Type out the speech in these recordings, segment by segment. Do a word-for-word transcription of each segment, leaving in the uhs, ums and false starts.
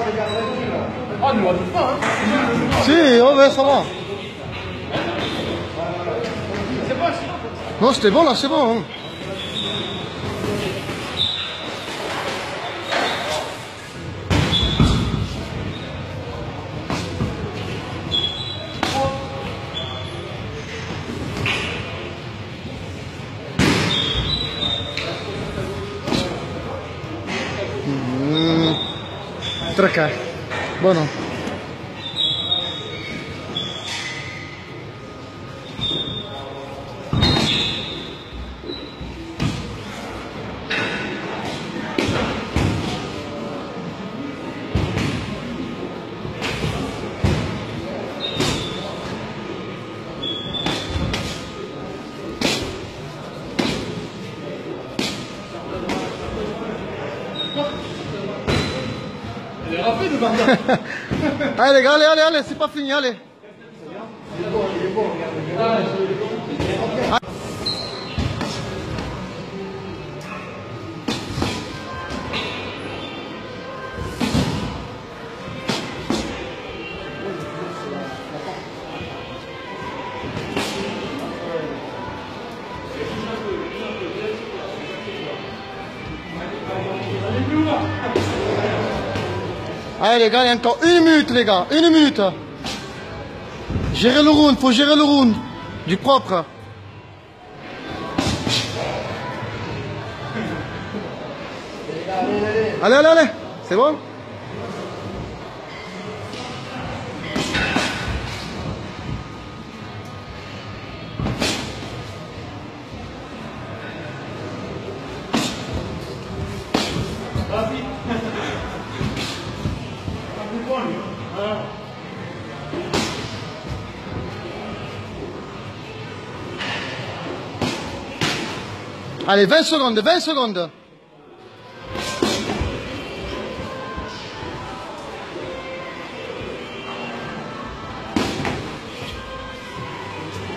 Ah, ne rajoute pas, hein. Si, oh ouais, ça va. C'est pas. Non, c'était bon là, c'est bon. Hein. Mm. Traca. Bueno. Allez les gars, allez, allez, allez, c'est pas fini, allez. Allez les gars, il y a encore une minute les gars, une minute. Gérer le round, faut gérer le round. Du propre. Allez, allez, allez. C'est bon? Allez, vingt secondes, vingt secondes.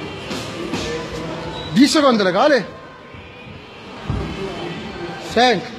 dix secondes les gars, allez. cinq.